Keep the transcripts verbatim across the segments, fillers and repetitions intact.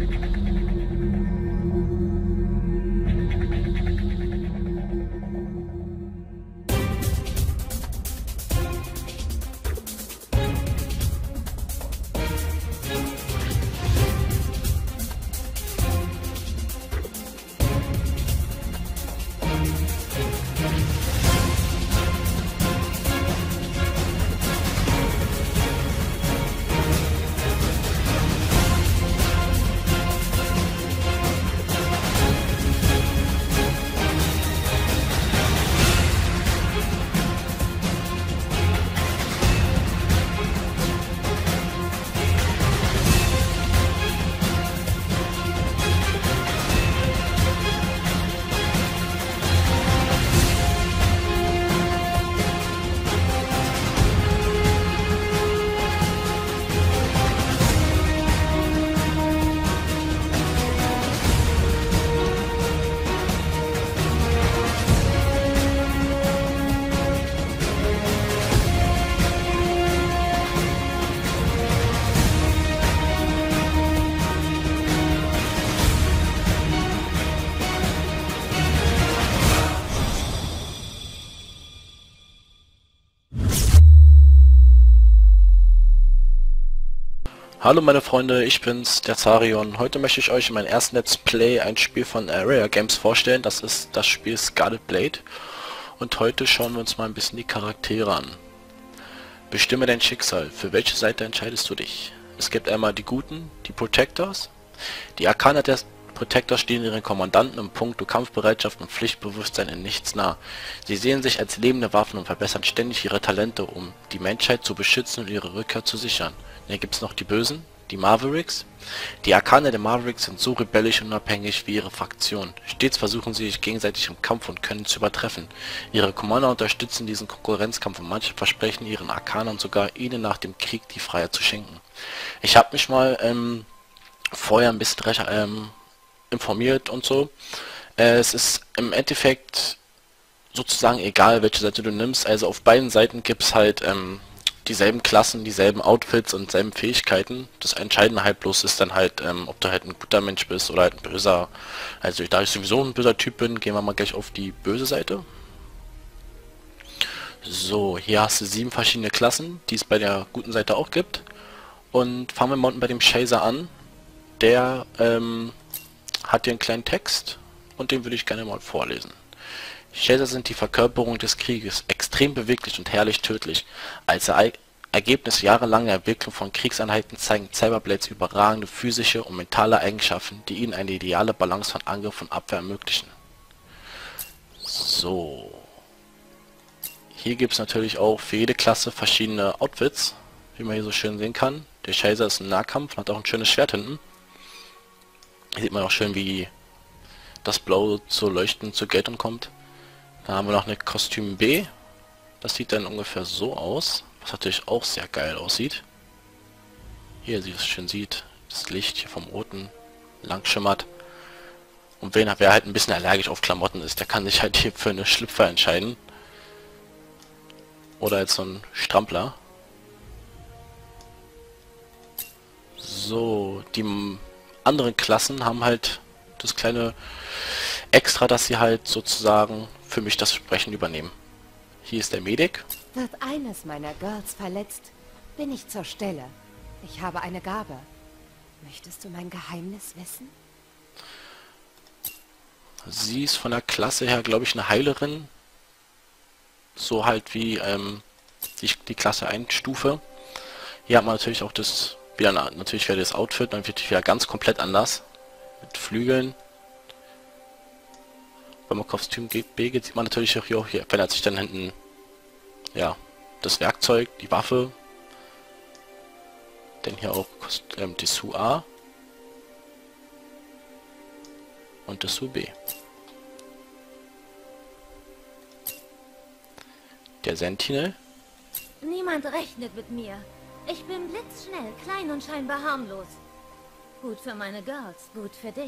Hallo meine Freunde, ich bin's, der Zarion. Heute möchte ich euch in meinem ersten Let's Play ein Spiel von Rare Games vorstellen. Das ist das Spiel Scarlet Blade. Und heute schauen wir uns mal ein bisschen die Charaktere an. Bestimme dein Schicksal. Für welche Seite entscheidest du dich? Es gibt einmal die Guten, die Protectors. Die Arkaner der Protectors stehen ihren Kommandanten im Punkt Kampfbereitschaft und Pflichtbewusstsein in nichts nah. Sie sehen sich als lebende Waffen und verbessern ständig ihre Talente, um die Menschheit zu beschützen und ihre Rückkehr zu sichern. Dann gibt es noch die Bösen, die Mavericks. Die Arkaner der Mavericks sind so rebellisch und unabhängig wie ihre Fraktion. Stets versuchen sie sich gegenseitig im Kampf und können zu übertreffen. Ihre Commander unterstützen diesen Konkurrenzkampf und manche versprechen ihren Arkanern sogar, ihnen nach dem Krieg die Freiheit zu schenken. Ich habe mich mal ähm, vorher ein bisschen ähm, informiert und so. Äh, es ist im Endeffekt sozusagen egal, welche Seite du nimmst. Also auf beiden Seiten gibt es halt ähm, dieselben Klassen, dieselben Outfits und dieselben Fähigkeiten. Das Entscheidende halt bloß ist dann halt, ähm, ob du halt ein guter Mensch bist oder halt ein böser. Also da ich sowieso ein böser Typ bin, gehen wir mal gleich auf die böse Seite. So, hier hast du sieben verschiedene Klassen, die es bei der guten Seite auch gibt. Und fangen wir mal unten bei dem Chaser an. Der ähm, hat hier einen kleinen Text und den würde ich gerne mal vorlesen. Chaser sind die Verkörperung des Krieges, extrem beweglich und herrlich tödlich. Als er Ergebnis jahrelanger Entwicklung von Kriegseinheiten zeigen Cyberblades überragende physische und mentale Eigenschaften, die ihnen eine ideale Balance von Angriff und Abwehr ermöglichen. So. Hier gibt es natürlich auch für jede Klasse verschiedene Outfits, wie man hier so schön sehen kann. Der Chaser ist ein Nahkampf und hat auch ein schönes Schwert hinten. Hier sieht man auch schön, wie das Blau zu leuchten, zur Geltung kommt. Dann haben wir noch eine Kostüm B. Das sieht dann ungefähr so aus, was natürlich auch sehr geil aussieht. Hier, wie es schön sieht, das Licht hier vom Roten lang schimmert. Und wer, wer halt ein bisschen allergisch auf Klamotten ist, der kann sich halt hier für eine Schlüpfer entscheiden. Oder als so ein Strampler. So, die anderen Klassen haben halt das kleine Extra, dass sie halt sozusagen für mich das Sprechen übernehmen. Hier ist der Medic. Wird eines meiner Girls verletzt, bin ich zur Stelle. Ich habe eine Gabe. Möchtest du mein Geheimnis wissen? Sie ist von der Klasse her, glaube ich, eine Heilerin. So halt wie ähm, die, die Klasse eins Stufe. Hier hat man natürlich auch das, wieder natürlich wieder das Outfit, dann wird wieder ganz komplett anders. Mit Flügeln. Wenn man Kostüm B geht, sieht man natürlich auch hier, hier verändert sich dann hinten ja das Werkzeug, die Waffe. Denn hier auch ähm, Dessous A und Dessous B. Der Sentinel. Niemand rechnet mit mir. Ich bin blitzschnell, klein und scheinbar harmlos. Gut für meine Girls, gut für dich.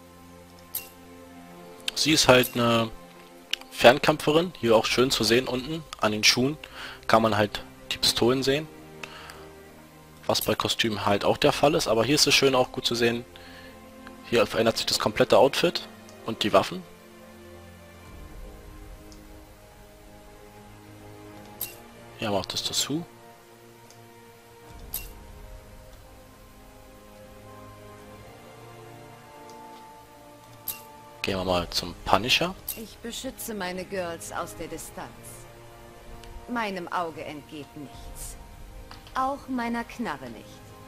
Sie ist halt eine Fernkämpferin, hier auch schön zu sehen unten an den Schuhen kann man halt die Pistolen sehen, was bei Kostümen halt auch der Fall ist, aber hier ist es schön auch gut zu sehen, Hier verändert sich das komplette Outfit und die Waffen. Hier haben wir auch das Dessous. Gehen wir mal zum Punisher. Ich beschütze meine Girls aus der Distanz. Meinem Auge entgeht nichts. Auch meiner Knarre nicht.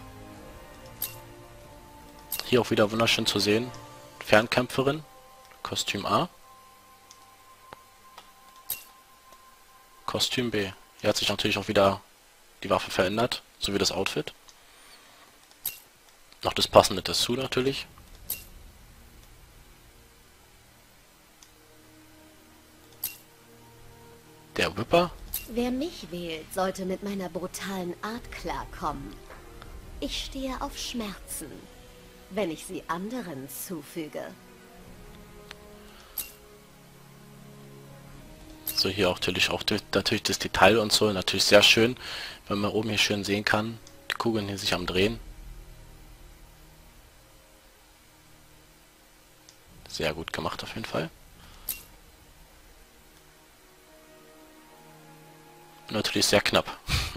Hier auch wieder wunderschön zu sehen. Fernkämpferin. Kostüm A. Kostüm B. Hier hat sich natürlich auch wieder die Waffe verändert. Sowie das Outfit. Noch das passende Dessous natürlich. Der Whipper. Wer mich wählt, sollte mit meiner brutalen Art klarkommen. Ich stehe auf Schmerzen, wenn ich sie anderen zufüge. So, hier auch natürlich auch natürlich das Detail und so, natürlich sehr schön, wenn man oben hier schön sehen kann, die Kugeln hier sich am Drehen. Sehr gut gemacht auf jeden Fall. Natürlich sehr knapp.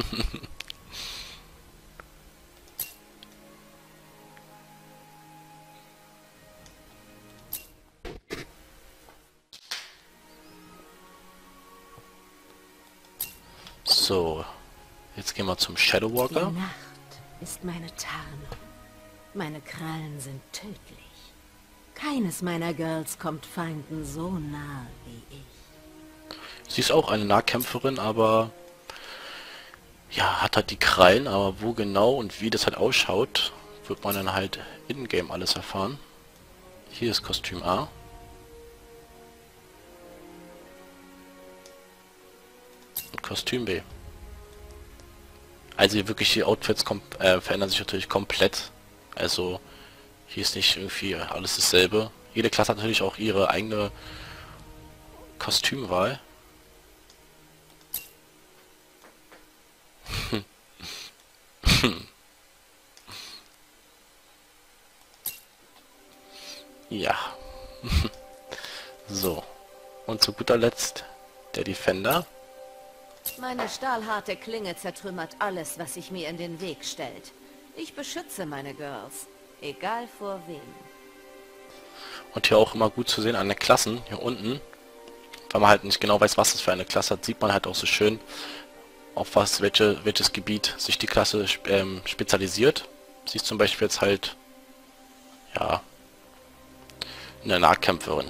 So, jetzt gehen wir zum Shadow Walker. Die Nacht ist meine Tarnung. Meine Krallen sind tödlich. Keines meiner Girls kommt Feinden so nah wie ich. Sie ist auch eine Nahkämpferin, aber ja, hat halt die Krallen, aber wo genau und wie das halt ausschaut, wird man dann halt in-game alles erfahren. Hier ist Kostüm A. Und Kostüm B. Also wirklich die Outfits äh, verändern sich natürlich komplett. Also hier ist nicht irgendwie alles dasselbe. Jede Klasse hat natürlich auch ihre eigene Kostümwahl. Ja. So. Und zu guter Letzt der Defender. Meine stahlharte Klinge zertrümmert alles, was sich mir in den Weg stellt. Ich beschütze meine Girls, egal vor wem. Und hier auch immer gut zu sehen an den Klassen, hier unten. Weil man halt nicht genau weiß, was das für eine Klasse hat, sieht man halt auch so schön, auf was, welche, welches Gebiet sich die Klasse ähm, spezialisiert. Sie ist zum Beispiel jetzt halt, ja, eine Nahkämpferin.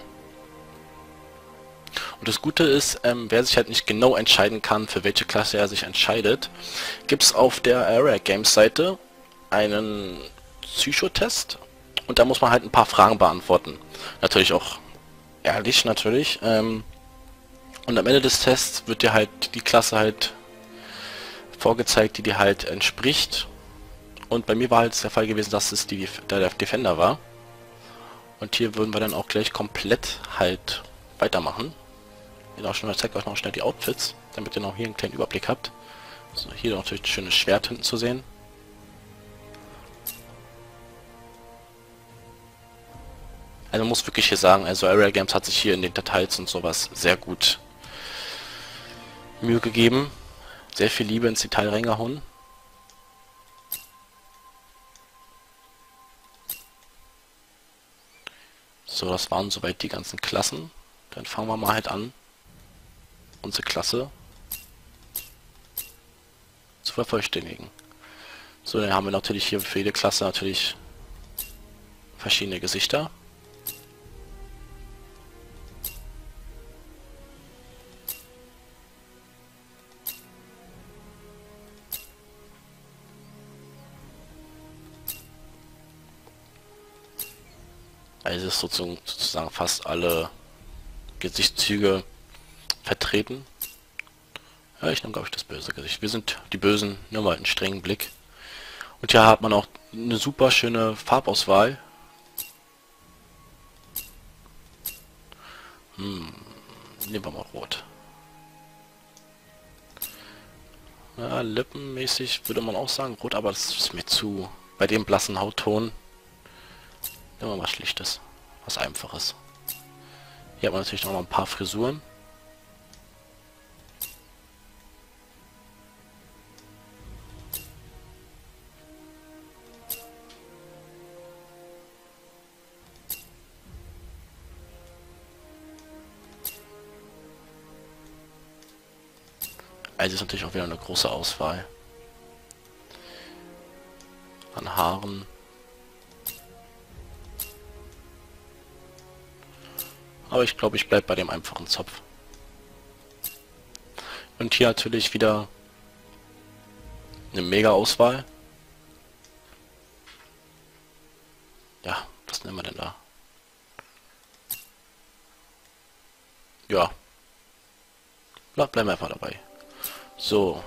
Und das Gute ist, ähm, wer sich halt nicht genau entscheiden kann, für welche Klasse er sich entscheidet, gibt es auf der Rare Games Seite einen Psychotest und da muss man halt ein paar Fragen beantworten. Natürlich auch ehrlich, natürlich. Ähm, und am Ende des Tests wird dir halt die Klasse halt vorgezeigt, die dir halt entspricht. Und bei mir war halt der Fall gewesen, dass es die, der, der Defender war. Und hier würden wir dann auch gleich komplett halt weitermachen. Ich auch schon, ich zeige euch noch schnell die Outfits, damit ihr noch hier einen kleinen Überblick habt. So, hier natürlich ein schönes Schwert hinten zu sehen. Also man muss wirklich hier sagen, also Rare Games hat sich hier in den Details und sowas sehr gut Mühe gegeben. Sehr viel Liebe ins Detail reingehauen. So, das waren soweit die ganzen Klassen. Dann fangen wir mal halt an, unsere Klasse zu vervollständigen. So, dann haben wir natürlich hier für jede Klasse natürlich verschiedene Gesichter. Also ist sozusagen, sozusagen fast alle Gesichtszüge vertreten. Ja, ich nehme glaube ich das böse Gesicht. Wir sind die Bösen, nur mal einen strengen Blick. Und hier hat man auch eine super schöne Farbauswahl. Hm, nehmen wir mal Rot. Ja, lippenmäßig würde man auch sagen Rot, aber das ist mir zu... Bei dem blassen Hautton Nehmen wir mal Schlichtes. Was Einfaches. Hier hat man natürlich noch mal ein paar Frisuren. Also ist natürlich auch wieder eine große Auswahl an Haaren. Aber ich glaube, ich bleibe bei dem einfachen Zopf. Und hier natürlich wieder eine mega Auswahl. Ja, was nehmen wir denn da? Ja. Bleib- Bleiben wir einfach dabei. So.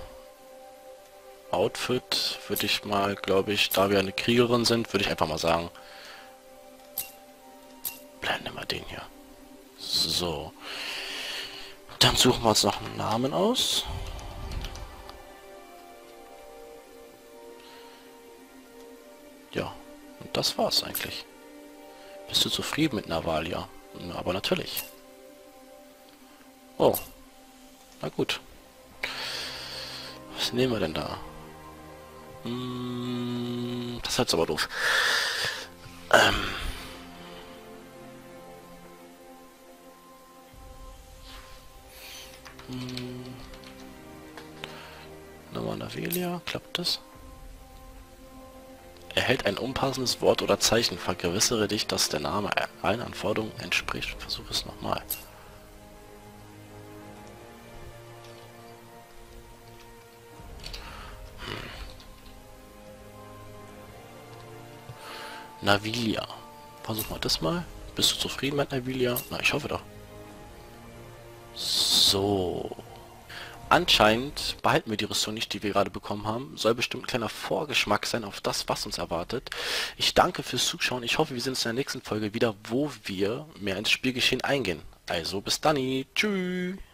Outfit würde ich mal, glaube ich, da wir eine Kriegerin sind, würde ich einfach mal sagen, blenden wir den hier. So. Dann suchen wir uns noch einen Namen aus. Ja, und das war's eigentlich. Bist du zufrieden mit Navalia? Aber natürlich. Oh. Na gut. Was nehmen wir denn da? Hm, das ist jetzt aber doof. Ähm. Hm. Nochmal Navelia, klappt das? Erhält ein unpassendes Wort oder Zeichen. Vergewissere dich, dass der Name allen Anforderungen entspricht. Versuche es nochmal. Navilia. Versuchen wir das mal. Bist du zufrieden mit Navilia? Na, ich hoffe doch. So. Anscheinend behalten wir die Rüstung nicht, die wir gerade bekommen haben. Soll bestimmt ein kleiner Vorgeschmack sein auf das, was uns erwartet. Ich danke fürs Zuschauen. Ich hoffe, wir sehen uns in der nächsten Folge wieder, wo wir mehr ins Spielgeschehen eingehen. Also bis dann. Tschüss.